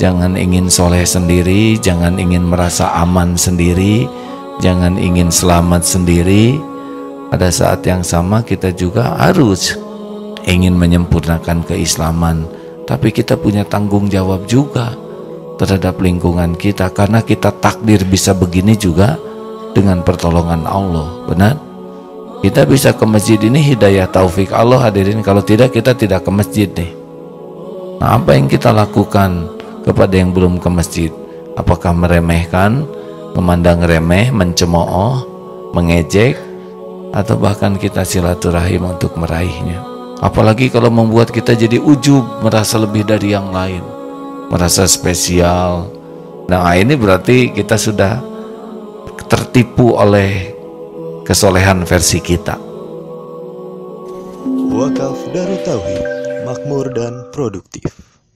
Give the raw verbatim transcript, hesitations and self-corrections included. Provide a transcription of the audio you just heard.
Jangan ingin soleh sendiri, jangan ingin merasa aman sendiri, jangan ingin selamat sendiri. Pada saat yang sama kita juga harus ingin menyempurnakan keislaman, tapi kita punya tanggung jawab juga terhadap lingkungan kita, karena kita takdir bisa begini juga dengan pertolongan Allah. Benar? Kita bisa ke masjid ini hidayah taufik Allah, hadirin. Kalau tidak, kita tidak ke masjid deh. Nah, apa yang kita lakukan kepada yang belum ke masjid? Apakah meremehkan, memandang remeh, mencemooh, mengejek, atau bahkan kita silaturahim untuk meraihnya? Apalagi kalau membuat kita jadi ujub, merasa lebih dari yang lain, merasa spesial. Nah, ini berarti kita sudah tertipu oleh kesolehan versi kita. Wakaf Darut Tauhid, makmur dan produktif.